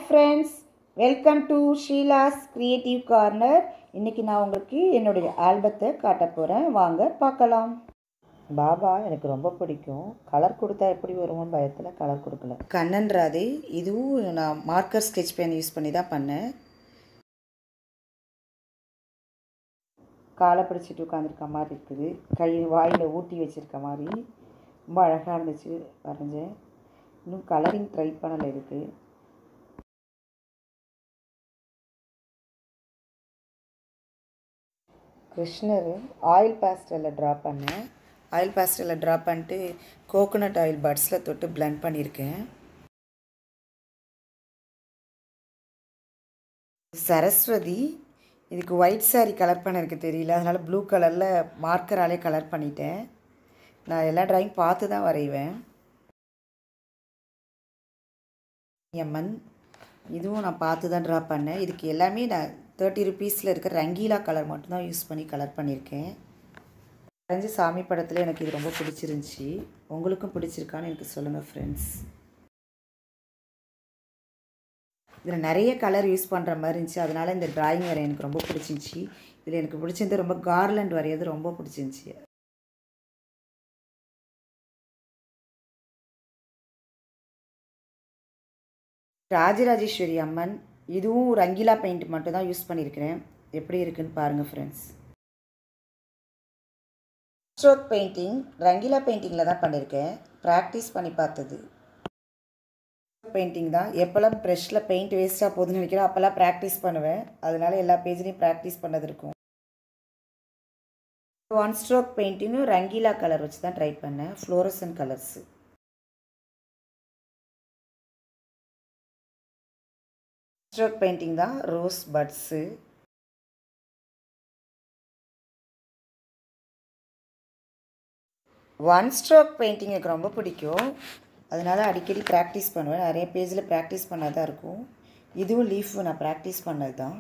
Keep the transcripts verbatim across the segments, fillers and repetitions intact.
Friends, welcome to Sheela's creative corner. இன்றைக்கி நான் உங்களுக்கு என்னுடைய ஆல்பத்தை காட்ட போகிறேன். வாங்க பார்க்கலாம். பாபா எனக்கு ரொம்ப பிடிக்கும். கலர் கொடுத்தா எப்படி வருமோன்னு பயத்தில் கலர் கொடுக்கல. கண்ணன் ராதே, இதுவும் நான் மார்க்கர் ஸ்கெட்ச் பென் யூஸ் பண்ணி தான் பண்ணேன். காலை பிடிச்சிட்டு உட்காந்துருக்க மாதிரி இருக்குது, கை வாயில் ஊட்டி வச்சுருக்க மாதிரி ரொம்ப அழகாக இருந்துச்சு வரைஞ்சேன். இன்னும் கலரிங் ட்ரை பண்ணலை இருக்குது. கிருஷ்ணர் ஆயில் பேஸ்டலில் ட்ரா பண்ணேன். ஆயில் பேஸ்டலில் ட்ரா பண்ணிட்டு கோகோனட் ஆயில் பட்ஸில் தொட்டு பிளெண்ட் பண்ணியிருக்கேன். சரஸ்வதி, இதுக்கு ஒயிட் சாரீ கலர் பண்ண எனக்கு தெரியல, அதனால் ப்ளூ கலரில் மார்க்கராலே கலர் பண்ணிட்டேன். நான் எல்லா ட்ராயிங் பார்த்து தான் வரைவேன். எம்மன், இதுவும் நான் பார்த்து தான் ட்ரா பண்ணேன். இதுக்கு எல்லாமே நான் தேர்ட்டி ருபீஸில் இருக்கிற ரங்கீலா கலர் மட்டும்தான் யூஸ் பண்ணி கலர் பண்ணியிருக்கேன். வரைஞ்சி சாமி படத்தில் எனக்கு இது ரொம்ப பிடிச்சிருந்துச்சி. உங்களுக்கும் பிடிச்சிருக்கான்னு எனக்கு சொல்லுங்கள் ஃப்ரெண்ட்ஸ். இதில் நிறைய கலர் யூஸ் பண்ணுற மாதிரி இருந்துச்சு, அதனால் இந்த ட்ராயிங் வரைய எனக்கு ரொம்ப பிடிச்சிருந்துச்சி. இதில் எனக்கு பிடிச்சிருந்து ரொம்ப கார்லண்ட் வரையாது ரொம்ப பிடிச்சிருந்துச்சி. ராஜராஜேஸ்வரி அம்மன், இதுவும் ரங்கீலா பெயிண்ட் மட்டும் தான் யூஸ் பண்ணியிருக்கிறேன். எப்படி இருக்குன்னு பாருங்கள் ஃப்ரெண்ட்ஸ். ஸ்ட்ரோக் பெயிண்டிங் ரங்கீலா பெயிண்டிங்கில் தான் பண்ணியிருக்கேன். ப்ராக்டிஸ் பண்ணி பார்த்தது பெயிண்டிங் தான். எப்போல்லாம் ப்ரெஷ்ஷில் பெயிண்ட் வேஸ்ட்டாக போகுதுன்னு நினைக்கிறேன், அப்போல்லாம் ப்ராக்டிஸ் பண்ணுவேன். அதனால எல்லா பேஜ்லேயும் ப்ராக்டிஸ் பண்ணது இருக்கும். ஒன் ஸ்ட்ரோக் பெயிண்டிங்கும் ரங்கீலா கலர் வச்சு தான் ட்ரை பண்ணேன், ஃப்ளோரசன் கலர்ஸு. ஸ்ட்ரோக் பெயிண்டிங் தான் rose buds. One stroke painting எனக்கு ரொம்ப பிடிக்கும், அதனால் அடிக்கடி ப்ராக்டிஸ் பண்ணுவேன். நிறைய பேஜில் ப்ராக்டிஸ் பண்ணால் தான் இருக்கும். இதுவும் லீஃபு நான் ப்ராக்டிஸ் பண்ணது தான்.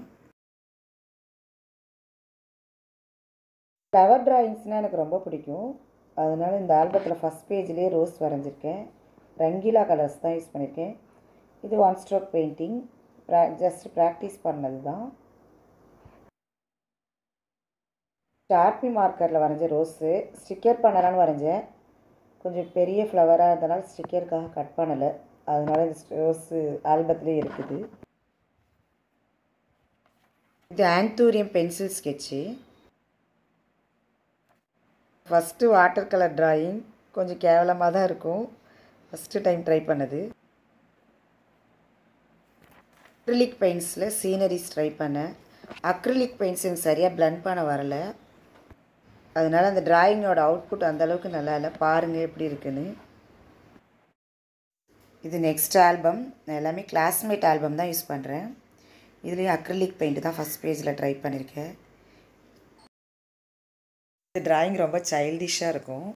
ஃப்ளவர் ட்ராயிங்ஸ்னால் எனக்கு ரொம்ப பிடிக்கும், அதனால் இந்த ஆல்பத்தில் ஃபஸ்ட் பேஜ்லேயே ரோஸ் வரைஞ்சிருக்கேன். ரங்கீலா கலர்ஸ் தான் யூஸ் பண்ணியிருக்கேன். இது ஒன் ஸ்ட்ரோக் பெயிண்டிங், ப்ரா ஜஸ்ட் ப்ராக்டிஸ் பண்ணது தான். ஷார்பி மார்க்கரில் வரைஞ்ச ரோஸு ஸ்டிக்கர் பண்ணலான்னு வரைஞ்சேன். கொஞ்சம் பெரிய ஃப்ளவராக இருந்தனால ஸ்டிக்கருக்காக கட் பண்ணலை, அதனால இந்த ரோஸு ஆல்பத்துலேயே இருக்குது. இது anthurium pencil sketch. First water colour drawing கொஞ்சம் கேவலமாக தான் இருக்கும், ஃபஸ்ட்டு டைம் ட்ரை பண்ணது. அக்ரிலிக் பெயிண்ட்ஸில் சீனரிஸ் ட்ரை பண்ணேன். அக்ரிலிக் பெயிண்ட்ஸ் எனக்கு சரியாக பிளெண்ட் பண்ண வரலை, அதனால் அந்த ட்ராயிங்கோட அவுட்புட் அந்தளவுக்கு நல்லா இல்லை. பாருங்கள் எப்படி இருக்குன்னு. இது நெக்ஸ்ட் ஆல்பம். நான் எல்லாமே கிளாஸ்மேட் ஆல்பம் தான் யூஸ் பண்ணுறேன். இதுலேயும் அக்ரிலிக் பெயிண்ட் தான் ஃபஸ்ட் பேஜில் ட்ரை பண்ணியிருக்கேன். இந்த ட்ராயிங் ரொம்ப சைல்டிஷாக இருக்கும்.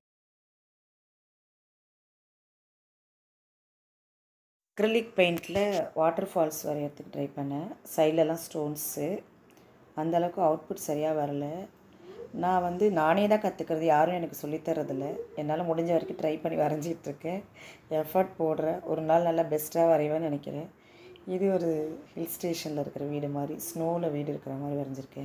அக்ரிலிக் பெயிண்டில் வாட்டர் ஃபால்ஸ் வரையறதுக்கு ட்ரை பண்ணேன். சைட்லலாம் ஸ்டோன்ஸு, அந்தளவுக்கு அவுட்புட் சரியாக வரல. நான் வந்து நானே தான் கற்றுக்கிறது, யாரும் எனக்கு சொல்லித்தரதில்ல. என்னால் முடிஞ்ச வரைக்கும் ட்ரை பண்ணி வரைஞ்சிட்ருக்கேன், எஃபர்ட் போடுறேன். ஒரு நாள் நல்லா பெஸ்ட்டாக வரைவேன்னு நினைக்கிறேன். இது ஒரு ஹில் ஸ்டேஷனில் இருக்கிற வீடு மாதிரி, ஸ்னோவில் வீடு இருக்கிற மாதிரி வரைஞ்சிருக்கேன்.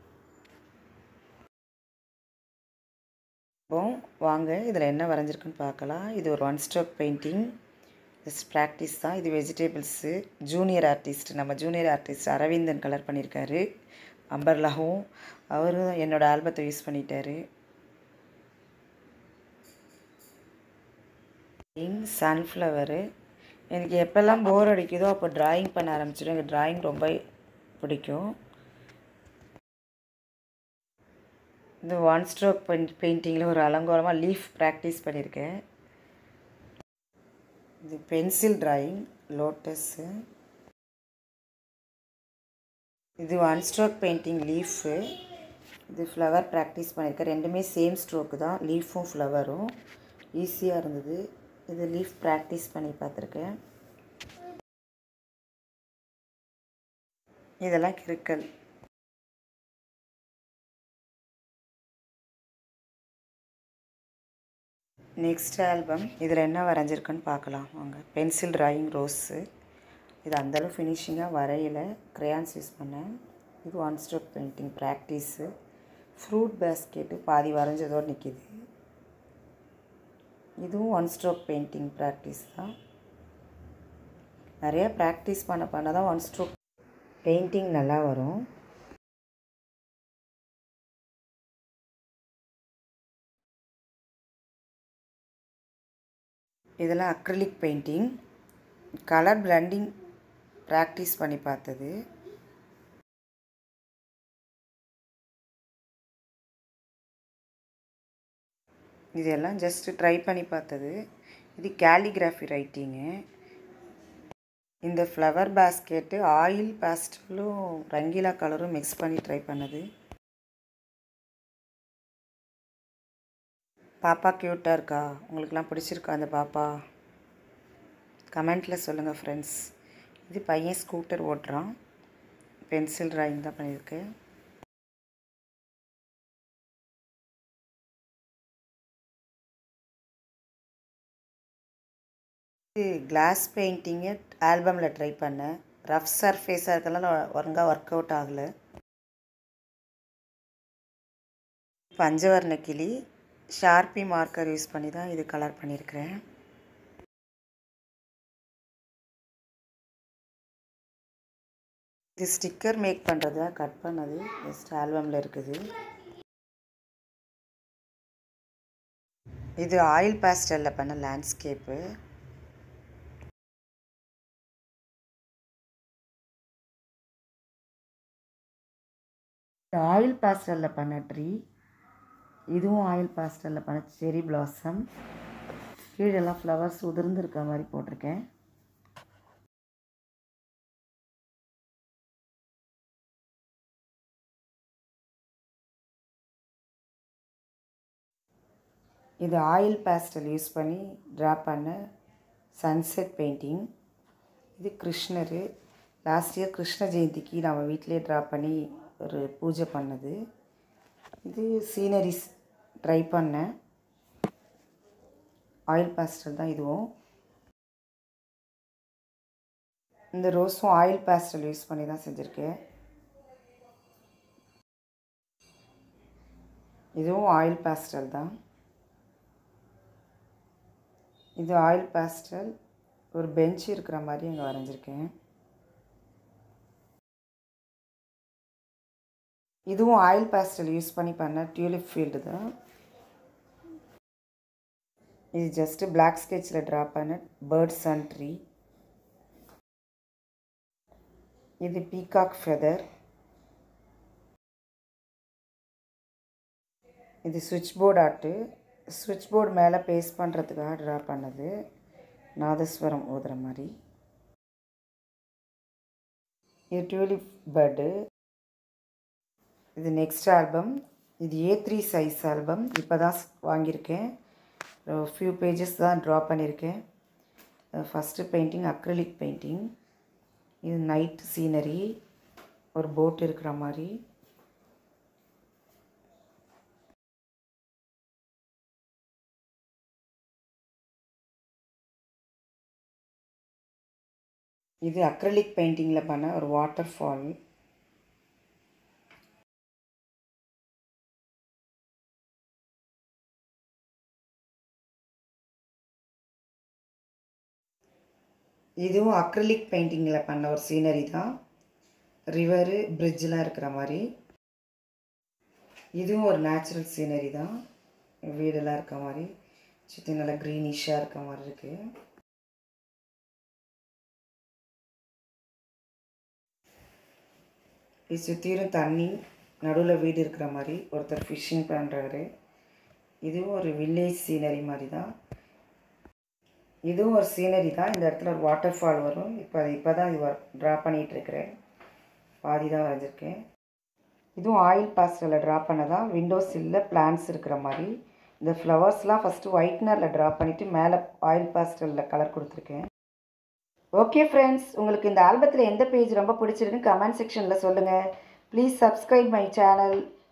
இப்போ வாங்க இதில் என்ன வரைஞ்சிருக்குன்னு பார்க்கலாம். இது ஒரு one stroke painting, just practice தான். இது வெஜிடபிள்ஸு. ஜூனியர் ஆர்டிஸ்ட், நம்ம ஜூனியர் ஆர்டிஸ்ட் அரவிந்தன் கலர் பண்ணியிருக்காரு. அம்பர்லாவும் அவரும் என்னோடய ஆல்பத்தை யூஸ் பண்ணிட்டாரு. சன்ஃப்ளவரு, எனக்கு எப்போல்லாம் போர் அடிக்குதோ அப்போ ட்ராயிங் பண்ண ஆரம்பிச்சிடும். எனக்கு ட்ராயிங் ரொம்ப பிடிக்கும். இந்த ஒன் ஸ்ட்ரோக் பெயிண்ட் பெயிண்டிங்கில் ஒரு அலங்கோலமாக லீஃப் ப்ராக்டிஸ் பண்ணியிருக்கேன். இது பென்சில் ட்ராயிங் லோட்டஸு. இது ஒன் ஸ்ட்ரோக் பெயிண்டிங் லீஃபு. இது ஃப்ளவர் ப்ராக்டிஸ் பண்ணியிருக்கேன். ரெண்டுமே சேம் ஸ்ட்ரோக்கு தான், லீஃபும் ஃப்ளவரும். ஈஸியாக இருந்தது. இது லீஃப் ப்ராக்டிஸ் பண்ணி பார்த்துருக்கேன். இதெல்லாம் கிறுக்கல். Next album. இதில் என்ன வரைஞ்சிருக்குன்னு பார்க்கலாம் வாங்க. Pencil drawing rose. இது அந்தளவு ஃபினிஷிங்காக வரையில, க்ரையான்ஸ் யூஸ் பண்ணேன். இது one stroke painting practice. Fruit basket பாதி வரைஞ்சதோடு நிற்கிது. இதுவும் ஒன் ஸ்ட்ரோக் பெயிண்டிங் ப்ராக்டிஸ் தான். நிறையா ப்ராக்டிஸ் பண்ண பண்ண தான் ஒன் ஸ்ட்ரோக் பெயிண்டிங் நல்லா வரும். இதெல்லாம் acrylic painting. Colour blending practice பண்ணி பார்த்தது. இதெல்லாம் ஜஸ்ட்டு ட்ரை பண்ணி பார்த்தது. இது கேலிகிராஃபி ரைட்டிங்கு. இந்த ஃப்ளவர் பேஸ்கெட்டு ஆயில் பேஸ்டலும் ரங்கீலா கலரும் மிக்ஸ் பண்ணி ட்ரை பண்ணது. பாப்பா க்யூட்டாக இருக்கா? உங்களுக்குலாம் பிடிச்சிருக்கா அந்த பாப்பா? கமெண்ட்டில் சொல்லுங்கள் ஃப்ரெண்ட்ஸ். இது பையன் ஸ்கூட்டர் ஓட்டுறான். பென்சில் ட்ராயிங் தான் பண்ணியிருக்கேன். இது கிளாஸ் பெயிண்டிங்கு ஆல்பமில் ட்ரை பண்ணேன். ரஃப் சர்ஃபேஸாக இருக்கலாம் ஒழுங்காக ஒர்க் அவுட் ஆகலை. பஞ்சவர்ண கிளி ஷார்பி மார்க்கர் யூஸ் பண்ணி தான் இது கலர் பண்ணியிருக்கிறேன். இது ஸ்டிக்கர் மேக் பண்ணுறது தான் கட் பண்ணது. ஜஸ்ட் ஆல்பமில் இருக்குது. இது ஆயில் பேஸ்டலில் பண்ண லேண்ட்ஸ்கேப்பு. ஆயில் பேஸ்டலில் பண்ண ட்ரீ. இதுவும் ஆயில் பேஸ்டலில் பண்ண செரி பிளாசம். கீழெல்லாம் ஃப்ளவர்ஸ் உதிர்ந்துருக்க மாதிரி போட்டிருக்கேன். இது ஆயில் பேஸ்டல் யூஸ் பண்ணி ட்ரா பண்ண சன்செட் பெயிண்டிங். இது கிருஷ்ணர். லாஸ்ட் இயர் கிருஷ்ண ஜெயந்திக்கு நம்ம வீட்டிலே ட்ரா பண்ணி ஒரு பூஜை பண்ணது. இது சீனரிஸ் ட்ரை பண்ணேன். ஆயில் பேஸ்டல் தான் இதுவும். இந்த ரோஸும் ஆயில் பேஸ்டல் யூஸ் பண்ணி தான் செஞ்சுருக்கேன். இதுவும் ஆயில் பேஸ்டல் தான். இது ஆயில் பேஸ்டல். ஒரு பெஞ்ச் இருக்கிற மாதிரி அங்கே வரைஞ்சிருக்கேன். இதுவும் ஆயில் பேஸ்டல் யூஸ் பண்ணி பண்ண டியூலிப் ஃபீல்டு தான். இது ஜஸ்ட்டு பிளாக் ஸ்கெட்சில் ட்ரா பண்ண பேர்ட்ஸ் அண்ட் ட்ரீ. இது பீகாக் ஃபெதர். இது சுவிட்ச் போர்டு ஆர்ட்டு. சுவிட்ச் போர்டு மேலே பேஸ்ட் பண்ணுறதுக்காக ட்ரா பண்ணது. நாதஸ்வரம் ஊதுற மாதிரி. இது டியூலிப் பேர்டு. இது நெக்ஸ்ட் ஆல்பம். இது ஏ த்ரீ சைஸ் ஆல்பம். இப்போ தான் வாங்கியிருக்கேன். ஃபியூ பேஜஸ் தான் ட்ரா பண்ணியிருக்கேன். First painting acrylic painting. இது நைட் சீனரி. ஒரு போட் இருக்கிற மாதிரி. இது அக்ரிலிக் பெயிண்டிங்கில் பண்ண ஒரு வாட்டர் ஃபால். இதுவும் அக்ரிலிக் பெயிண்டிங்கில் பண்ண ஒரு சீனரி தான். ரிவரு பிரிட்ஜெலாம் இருக்கிற மாதிரி. இதுவும் ஒரு நேச்சுரல் சீனரி தான். வீடெல்லாம் இருக்க மாதிரி சுற்றி நல்லா க்ரீனிஷாக இருக்க மாதிரி இருக்குது. இது சுற்றியும் தண்ணி, நடுவில் வீடு இருக்கிற மாதிரி ஒருத்தர் ஃபிஷ்ஷிங் பண்ணுறாரு. இதுவும் ஒரு வில்லேஜ் சீனரி மாதிரி தான். இதுவும் ஒரு சீனரி தான். இந்த இடத்துல ஒரு வாட்டர் ஃபால் வரும். இப்போ அது இப்போ தான் இது ட்ரா பண்ணிகிட்ருக்கிறேன். பாதி தான் வரைஞ்சிருக்கேன். இதுவும் ஆயில் பேஸ்டலில் ட்ரா பண்ணதான். விண்டோஸ் இல்லை பிளான்ட்ஸ் இருக்கிற மாதிரி. இந்த ஃப்ளவர்ஸ்லாம் ஃபஸ்ட்டு ஒயிட்னரில் ட்ரா பண்ணிவிட்டு மேலே ஆயில் பேஸ்டலில் கலர் கொடுத்துருக்கேன். ஓகே ஃப்ரெண்ட்ஸ், உங்களுக்கு இந்த ஆல்பத்தில் எந்த பேஜ் ரொம்ப பிடிச்சிருக்குன்னு கமெண்ட் செக்ஷனில் சொல்லுங்கள். Please subscribe my channel.